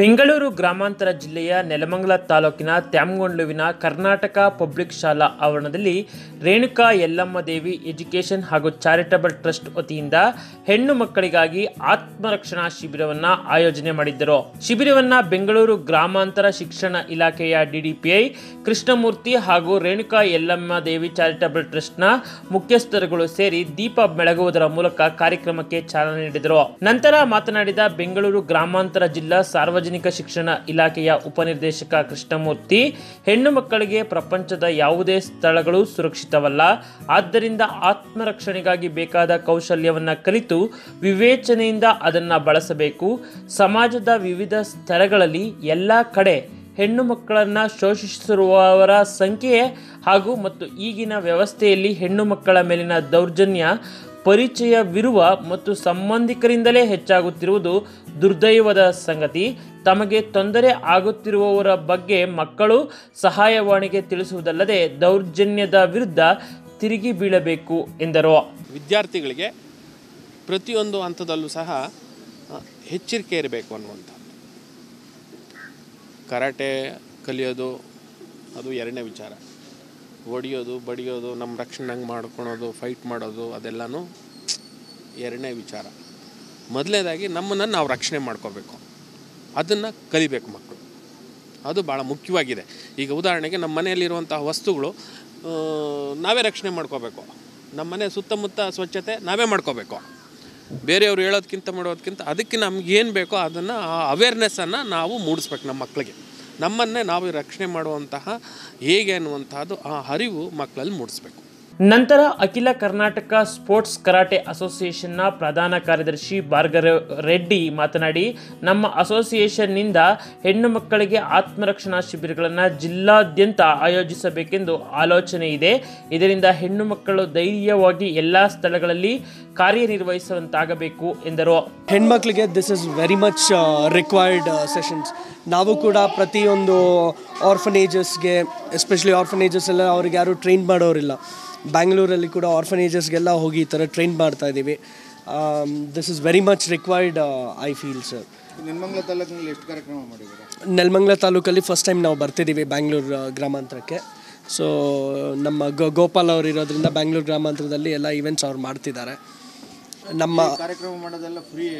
ಬೆಂಗಳೂರು ಗ್ರಾಮಾಂತರ ಜಿಲ್ಲೆಯ ನೆಲಮಂಗಲ ತಾಲೂಕಿನ ತ್ಯಾಮಗೊಂಡ್ಲುವಿನ ಕರ್ನಾಟಕ ಪಬ್ಲಿಕ್ ಶಾಲಾ ಆವರಣದಲ್ಲಿ ರೇಣುಕಾ ಯಲ್ಲಮ್ಮ ದೇವಿ ಎಜುಕೇಷನ್ ಹಾಗೂ ಚಾರಿಟಬಲ್ ಟ್ರಸ್ಟ್ ವತಿಯಿಂದ ಹೆಣ್ಣು ಮಕ್ಕಳಿಗಾಗಿ ಆತ್ಮರಕ್ಷಣಾ ಶಿಬಿರವನ್ನು ಆಯೋಜನೆ ಮಾಡಿದ್ದರು. ಶಿಬಿರವನ್ನು ಬೆಂಗಳೂರು ಗ್ರಾಮಾಂತರ ಶಿಕ್ಷಣ ಇಲಾಖೆಯ ಡಿಡಿಪಿಐ ಕೃಷ್ಣಮೂರ್ತಿ ಹಾಗೂ ರೇಣುಕಾ ಯಲ್ಲಮ್ಮ ದೇವಿ ಚಾರಿಟಬಲ್ ಟ್ರಸ್ಟ್ನ ಮುಖ್ಯಸ್ಥರುಗಳು ಸೇರಿ ದೀಪ ಬೆಳಗುವುದರ ಮೂಲಕ ಕಾರ್ಯಕ್ರಮಕ್ಕೆ ಚಾಲನೆ ನೀಡಿದರು. ನಂತರ ಮಾತನಾಡಿದ ಬೆಂಗಳೂರು ಗ್ರಾಮಾಂತರ ಜಿಲ್ಲಾ ಸಾರ್ವಜನಿಕ ಶಿಕ್ಷಣ ಇಲಾಖೆಯ ಉಪನಿರ್ದೇಶಕ ಕೃಷ್ಣಮೂರ್ತಿ, ಹೆಣ್ಣು ಮಕ್ಕಳಿಗೆ ಪ್ರಪಂಚದ ಯಾವುದೇ ಸ್ಥಳಗಳು ಸುರಕ್ಷಿತವಲ್ಲ. ಆದ್ದರಿಂದ ಆತ್ಮರಕ್ಷಣೆಗಾಗಿ ಬೇಕಾದ ಕೌಶಲ್ಯವನ್ನು ಕಲಿತು ವಿವೇಚನೆಯಿಂದ ಅದನ್ನು ಬಳಸಬೇಕು. ಸಮಾಜದ ವಿವಿಧ ಸ್ತರಗಳಲ್ಲಿ ಎಲ್ಲ ಕಡೆ ಹೆಣ್ಣು ಮಕ್ಕಳನ್ನು ಶೋಷಿಸಿರುವವರ ಸಂಖ್ಯೆ ಹಾಗೂ ಮತ್ತು ಈಗಿನ ವ್ಯವಸ್ಥೆಯಲ್ಲಿ ಹೆಣ್ಣು ಮಕ್ಕಳ ಮೇಲಿನ ದೌರ್ಜನ್ಯ ಪರಿಚಯವಿರುವ ಮತ್ತು ಸಂಬಂಧಿಕರಿಂದಲೇ ಹೆಚ್ಚಾಗುತ್ತಿರುವುದು ದುರ್ದೈವದ ಸಂಗತಿ. ತಮಗೆ ತೊಂದರೆ ಆಗುತ್ತಿರುವವರ ಬಗ್ಗೆ ಮಕ್ಕಳು ಸಹಾಯವಾಣಿಗೆ ತಿಳಿಸುವುದಲ್ಲದೆ ದೌರ್ಜನ್ಯದ ವಿರುದ್ಧ ತಿರುಗಿ ಬೀಳಬೇಕು ಎಂದರು. ವಿದ್ಯಾರ್ಥಿಗಳಿಗೆ ಪ್ರತಿಯೊಂದು ಹಂತದಲ್ಲೂ ಸಹ ಎಚ್ಚರಿಕೆ ಇರಬೇಕು ಅನ್ನುವಂಥದ್ದು. ಕರಾಟೆ ಕಲಿಯೋದು ಅದು ಎರಡನೇ ವಿಚಾರ. ಹೊಡಿಯೋದು ಬಡಿಯೋದು ನಮ್ಮ ರಕ್ಷಣೆ ಮಾಡ್ಕೊಳೋದು ಫೈಟ್ ಮಾಡೋದು ಅದೆಲ್ಲನೂ ಎರಡನೇ ವಿಚಾರ. ಮೊದಲನೇದಾಗಿ ನಮ್ಮನ್ನು ನಾವು ರಕ್ಷಣೆ ಮಾಡ್ಕೋಬೇಕು, ಅದನ್ನು ಕಲಿಬೇಕು ಮಕ್ಕಳು. ಅದು ಭಾಳ ಮುಖ್ಯವಾಗಿದೆ. ಈಗ ಉದಾಹರಣೆಗೆ ನಮ್ಮ ಮನೆಯಲ್ಲಿರುವಂತಹ ವಸ್ತುಗಳು ನಾವೇ ರಕ್ಷಣೆ ಮಾಡ್ಕೋಬೇಕು. ನಮ್ಮ ಮನೆ ಸುತ್ತಮುತ್ತ ಸ್ವಚ್ಛತೆ ನಾವೇ ಮಾಡ್ಕೋಬೇಕು. ಬೇರೆಯವರು ಹೇಳೋದಕ್ಕಿಂತ ಮಾಡೋದಕ್ಕಿಂತ ಅದಕ್ಕೆ ನಮಗೇನು ಬೇಕೋ ಅದನ್ನು ಅವೇರ್ನೆಸ್ಸನ್ನು ನಾವು ಮೂಡಿಸ್ಬೇಕು. ನಮ್ಮ ಮಕ್ಕಳಿಗೆ ನಮ್ಮನ್ನೇ ನಾವು ರಕ್ಷಣೆ ಮಾಡುವಂತಹ ಹೇಗೆ ಅನ್ನುವಂಥದ್ದು ಆ ಅರಿವು ಮಕ್ಕಳಲ್ಲಿ ಮೂಡಿಸ್ಬೇಕು. ನಂತರ ಅಖಿಲ ಕರ್ನಾಟಕ ಸ್ಪೋರ್ಟ್ಸ್ ಕರಾಟೆ ಅಸೋಸಿಯೇಷನ್ನ ಪ್ರಧಾನ ಕಾರ್ಯದರ್ಶಿ ಭಾರ್ಗವ ರೆಡ್ಡಿ ಮಾತನಾಡಿ, ನಮ್ಮ ಅಸೋಸಿಯೇಷನ್ನಿಂದ ಹೆಣ್ಣು ಮಕ್ಕಳಿಗೆ ಆತ್ಮರಕ್ಷಣಾ ಶಿಬಿರಗಳನ್ನು ಜಿಲ್ಲಾದ್ಯಂತ ಆಯೋಜಿಸಬೇಕೆಂದು ಆಲೋಚನೆ ಇದೆ. ಇದರಿಂದ ಹೆಣ್ಣು ಮಕ್ಕಳು ಧೈರ್ಯವಾಗಿ ಎಲ್ಲ ಸ್ಥಳಗಳಲ್ಲಿ ಕಾರ್ಯನಿರ್ವಹಿಸುವಂತಾಗಬೇಕು ಎಂದರು. ಹೆಣ್ಮಕ್ಳಿಗೆ this is very much required sessions. ನಾವು ಕೂಡ ಪ್ರತಿಯೊಂದು ಆರ್ಫನೇಜಸ್ಗೆ, ಎಸ್ಪೆಷಲಿ ಆರ್ಫನೇಜಸ್ ಎಲ್ಲ ಅವ್ರಿಗೆ ಯಾರು ಟ್ರೈನ್ ಮಾಡೋರಿಲ್ಲ. ಬ್ಯಾಂಗ್ಳೂರಲ್ಲಿ ಕೂಡ ಆರ್ಫನೇಜಸ್ಗೆಲ್ಲ ಹೋಗಿ ಈ ಥರ ಟ್ರೈನ್ ಮಾಡ್ತಾ ಇದ್ದೀವಿ. This is very much required I feel sir. Nelamangala ತಾಲೂಕಿನಲ್ಲಿ ಎಷ್ಟು ಕಾರ್ಯಕ್ರಮ ಮಾಡಿದ್ದಾರೆ? ನೆಲಮಂಗಲ ತಾಲೂಕಲ್ಲಿ ಫಸ್ಟ್ ಟೈಮ್ ನಾವು ಬರ್ತಿದ್ದೀವಿ ಬ್ಯಾಂಗ್ಳೂರು ಗ್ರಾಮಾಂತರಕ್ಕೆ. ಸೊ ನಮ್ಮ ಗೋಪಾಲ್ ಅವರು ಇರೋದ್ರಿಂದ ಬ್ಯಾಂಗ್ಳೂರು ಗ್ರಾಮಾಂತರದಲ್ಲಿ ಎಲ್ಲ ಈವೆಂಟ್ಸ್ ಅವ್ರು ಮಾಡ್ತಿದ್ದಾರೆ. ನಮ್ಮ ಕಾರ್ಯಕ್ರಮ ಮಾಡೋದೆಲ್ಲ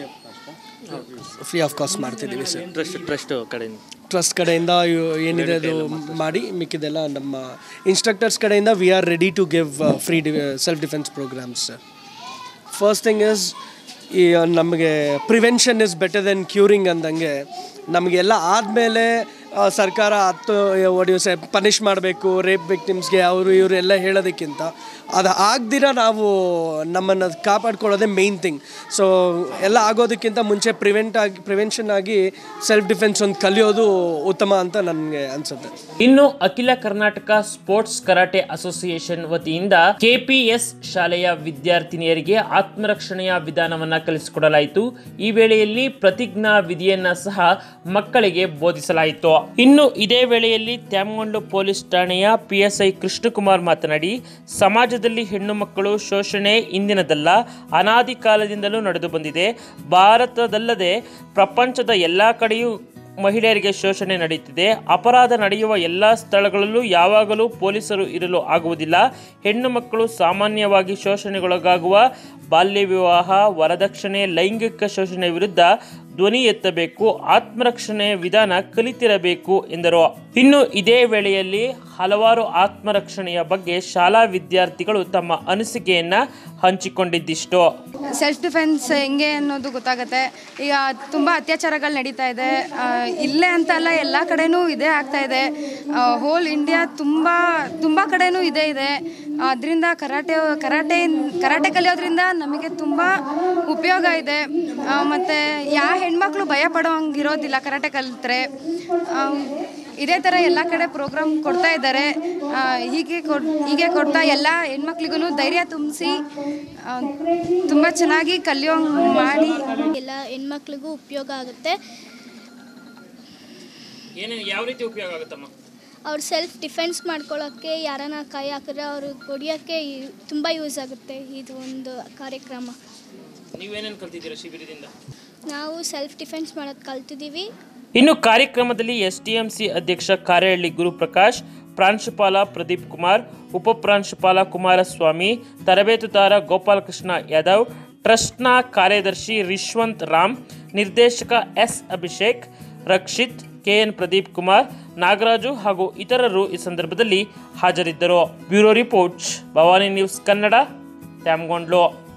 ಫ್ರೀ ಆಫ್ ಕಾಸ್ಟ್ ಮಾಡ್ತಿದ್ದೀವಿ ಸರ್. ಟ್ರಸ್ಟ್ ಕಡೆಯಿಂದ ಏನಿದೆ ಅದು ಮಾಡಿ ಮಿಕ್ಕಿದೆಲ್ಲ ನಮ್ಮ ಇನ್ಸ್ಟ್ರಕ್ಟರ್ಸ್ ಕಡೆಯಿಂದ we are ready to give free self defence programs sir. First thing is ಈ ನಮಗೆ prevention is better then curing ಅಂದಂಗೆ, ನಮಗೆಲ್ಲ ಆದಮೇಲೆ ಸರ್ಕಾರ ಪನಿಷ್ ಮಾಡಬೇಕು ರೇಪ್ ವಿಕ್ಟಿಮ್ಸ್ಗೆ ಅವರು ಇವರು ಎಲ್ಲ ಹೇಳೋದಕ್ಕಿಂತ ಅದು ಆಗದಿರ ನಾವು ನಮ್ಮನ್ನು ಕಾಪಾಡ್ಕೊಳ್ಳೋದೇ ಮೇಯ್ನ್ ಥಿಂಗ್. ಸೊ ಎಲ್ಲ ಆಗೋದಕ್ಕಿಂತ ಮುಂಚೆ ಪ್ರಿವೆನ್ಷನ್ ಆಗಿ ಸೆಲ್ಫ್ ಡಿಫೆನ್ಸ್ ಒಂದು ಕಲಿಯೋದು ಉತ್ತಮ ಅಂತ ನನಗೆ ಅನಿಸುತ್ತೆ. ಇನ್ನು Akhil Karnataka sports karate association ವತಿಯಿಂದ ಕೆಪಿಎಸ್ ಶಾಲೆಯ ವಿದ್ಯಾರ್ಥಿನಿಯರಿಗೆ ಆತ್ಮರಕ್ಷಣೆಯ ವಿಧಾನವನ್ನು ಕಲಿಸಿಕೊಡಲಾಯಿತು. ಈ ವೇಳೆಯಲ್ಲಿ ಪ್ರತಿಜ್ಞಾ ವಿಧಿಯನ್ನ ಸಹ ಮಕ್ಕಳಿಗೆ ಬೋಧಿಸಲಾಯಿತು. ಇನ್ನು ಇದೇ ವೇಳೆಯಲ್ಲಿ ತ್ಯಾಮಗೊಂಡ್ಲು ಪೊಲೀಸ್ ಠಾಣೆಯ ಪಿಎಸ್ಐ ಕೃಷ್ಣಕುಮಾರ್ ಮಾತನಾಡಿ, ಸಮಾಜದಲ್ಲಿ ಹೆಣ್ಣು ಮಕ್ಕಳು ಶೋಷಣೆ ಇಂದಿನದಲ್ಲ, ಅನಾದಿ ಕಾಲದಿಂದಲೂ ನಡೆದು ಬಂದಿದೆ. ಭಾರತದಲ್ಲದೆ ಪ್ರಪಂಚದ ಎಲ್ಲ ಕಡೆಯೂ ಮಹಿಳೆಯರಿಗೆ ಶೋಷಣೆ ನಡೆಯುತ್ತಿದೆ. ಅಪರಾಧ ನಡೆಯುವ ಎಲ್ಲ ಸ್ಥಳಗಳಲ್ಲೂ ಯಾವಾಗಲೂ ಪೊಲೀಸರು ಇರಲು ಆಗುವುದಿಲ್ಲ. ಹೆಣ್ಣು ಮಕ್ಕಳು ಸಾಮಾನ್ಯವಾಗಿ ಶೋಷಣೆಗೊಳಗಾಗುವ ಬಾಲ್ಯ ವಿವಾಹ, ವರದಕ್ಷಿಣೆ, ಲೈಂಗಿಕ ಶೋಷಣೆ ವಿರುದ್ಧ ಧ್ವನಿ ಎತ್ತಬೇಕು. ಆತ್ಮರಕ್ಷಣೆ ವಿಧಾನ ಕಲಿತಿರಬೇಕು ಎಂದರು. ಇನ್ನು ಇದೇ ವೇಳೆಯಲ್ಲಿ ಹಲವಾರು ಆತ್ಮರಕ್ಷಣೆಯ ಬಗ್ಗೆ ಶಾಲಾ ವಿದ್ಯಾರ್ಥಿಗಳು ತಮ್ಮ ಅನಿಸಿಕೆಯನ್ನ ಹಂಚಿಕೊಂಡಿದ್ದಿಷ್ಟು. ಸೆಲ್ಫ್ ಡಿಫೆನ್ಸ್ ಹೆಂಗೆ ಅನ್ನೋದು ಗೊತ್ತಾಗುತ್ತೆ. ಈಗ ತುಂಬ ಅತ್ಯಾಚಾರಗಳು ನಡೀತಾ ಇದೆ. ಇಲ್ಲೇ ಅಂತ ಅಲ್ಲ, ಎಲ್ಲ ಕಡೆನೂ ಇದೇ ಆಗ್ತಾ ಇದೆ. ಹೋಲ್ ಇಂಡಿಯಾ ತುಂಬ ಕಡೆನೂ ಇದೆ. ಅದರಿಂದ ಕರಾಟೆ ಕಲಿಯೋದ್ರಿಂದ ನಮಗೆ ತುಂಬ ಉಪಯೋಗ ಇದೆ. ಮತ್ತು ಯಾವ ಹೆಣ್ಮಕ್ಳು ಭಯ ಪಡೋ ಹಂಗಿರೋದಿಲ್ಲ ಕರಾಟೆ ಕಲಿತ್ರೆ. ಇದೇ ಥರ ಎಲ್ಲ ಕಡೆ ಪ್ರೋಗ್ರಾಮ್ ಕೊಡ್ತಾ ಇದ್ದಾರೆ. ಹೀಗೆ ಕೊಡ್ತಾ ಎಲ್ಲ ಹೆಣ್ಮಕ್ಳಿಗೂ ಧೈರ್ಯ ತುಂಬಿಸಿ ತುಂಬ ಚೆನ್ನಾಗಿ ಕಲಿಯೋ ಮಾಡಿ ಎಲ್ಲ ಹೆಣ್ಮಕ್ಳಿಗೂ ಉಪಯೋಗ ಆಗುತ್ತೆ. ಯಾವ ರೀತಿ ಉಪಯೋಗ ಆಗುತ್ತಮ್ಮ? ಅವ್ರು ಸೆಲ್ಫ್ ಡಿಫೆನ್ಸ್ ಮಾಡ್ಕೊಳ್ಳೋಕ್ಕೆ, ಯಾರನ್ನ ಕೈ ಹಾಕಿದ್ರೆ ಅವ್ರಿಗೆ ಹೊಡಿಯೋಕ್ಕೆ ತುಂಬ ಯೂಸ್ ಆಗುತ್ತೆ ಇದು ಒಂದು ಕಾರ್ಯಕ್ರಮ. ನೀವೇನೇನು ಕಲ್ತಿದ್ದೀರಾ ಶಿಬಿರದಿಂದ? ನಾವು ಸೆಲ್ಫ್ ಡಿಫೆನ್ಸ್ ಮಾಡೋದು ಕಲ್ತಿದ್ದೀವಿ. ಇನ್ನು ಕಾರ್ಯಕ್ರಮದಲ್ಲಿ ಎಸ್ಟಿಎಂಸಿ ಅಧ್ಯಕ್ಷ ಕಾರೇಹಳ್ಳಿ ಗುರುಪ್ರಕಾಶ್, ಪ್ರಾಂಶುಪಾಲ ಪ್ರದೀಪ್ ಕುಮಾರ್, ಉಪಪ್ರಾಂಶುಪಾಲ ಕುಮಾರಸ್ವಾಮಿ, ತರಬೇತುದಾರ ಗೋಪಾಲಕೃಷ್ಣ ಯಾದವ್, ಟ್ರಸ್ಟ್ನ ಕಾರ್ಯದರ್ಶಿ ರಿಶ್ವಂತ್ ರಾಮ್, ನಿರ್ದೇಶಕ ಎಸ್ ಅಭಿಷೇಕ್, ರಕ್ಷಿತ್, ಕೆಎನ್ ಪ್ರದೀಪ್ ಕುಮಾರ್, ನಾಗರಾಜು ಹಾಗೂ ಇತರರು ಈ ಸಂದರ್ಭದಲ್ಲಿ ಹಾಜರಿದ್ದರು. Bureau report, Bhavani news Kannada, Tyamagondlu.